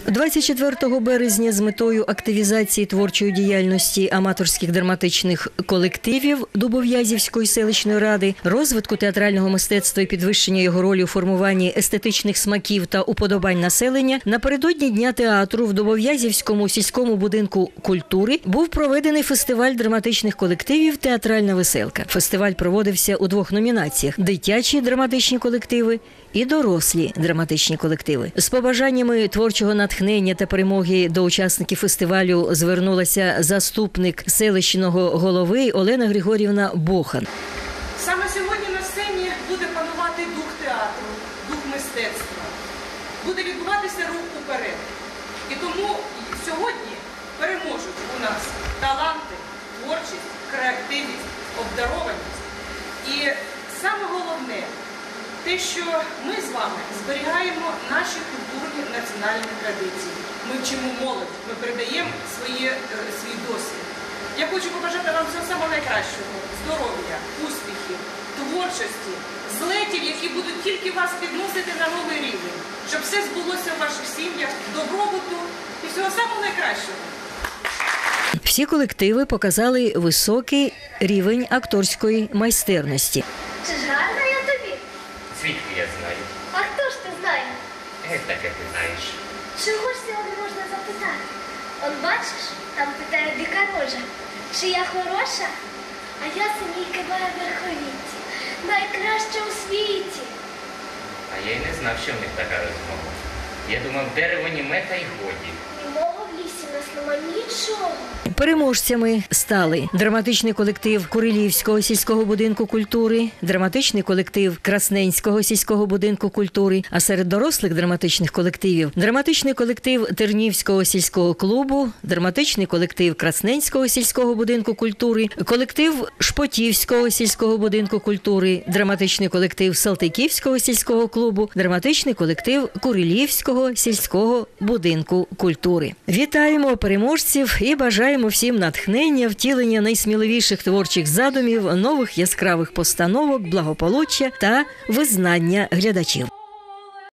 24 березня з метою активізації творчої діяльності аматорських драматичних колективів Дубов'язівської селищної ради, розвитку театрального мистецтва і підвищення його ролі у формуванні естетичних смаків та уподобань населення, напередодні Дня театру в Дубов'язівському сільському будинку культури був проведений фестиваль драматичних колективів «Театральна веселка». Фестиваль проводився у двох номінаціях – дитячі драматичні колективи і дорослі драматичні колективи. З побажаннями творчого натхнення та перемоги до учасників фестивалю звернулася заступник селищного голови Олена Григорівна Бохан. Саме сьогодні на сцені буде панувати дух театру, дух мистецтва. Буде відбуватися рух уперед. І тому сьогодні переможуть у нас таланти, творчість, креативність, обдарованість. І саме головне – те, що ми з вами зберігаємо наші культурні національні традиції. Ми вчимо молодь, ми передаємо свій досвід. Я хочу побажати вам всього самого найкращого – здоров'я, успіхів, творчості, злетів, які будуть тільки вас підносити на новий рівень, щоб все збулося в ваших сім'ях, добробуту і всього самого найкращого. Всі колективи показали високий рівень акторської майстерності. Чи ж гарна я тобі? Звідки я знаю? А хто ж ти знає? Таке ти знаєш. Чого ж цього не можна запитати? Он бачиш, там питає дика рожа, чи я хороша? А я синійка моя верховіті, найкраща у світі. А я й не знав, що в них така розмова. Я думав, дерево німе та й годі. Німого в лісі нас нема нічого. Переможцями стали драматичний колектив Курилівського сільського будинку культури, драматичний колектив Красненського сільського будинку культури, а серед дорослих драматичних колективів – драматичний колектив Тернівського сільського клубу, драматичний колектив Красненського сільського будинку культури, колектив Шпотівського сільського будинку культури, драматичний колектив Салтиківського сільського клубу, драматичний колектив Курилівського сільського будинку культури. Вітаємо переможців і бажаємо всім натхнення, втілення найсміливіших творчих задумів, нових яскравих постановок, благополуччя та визнання глядачів.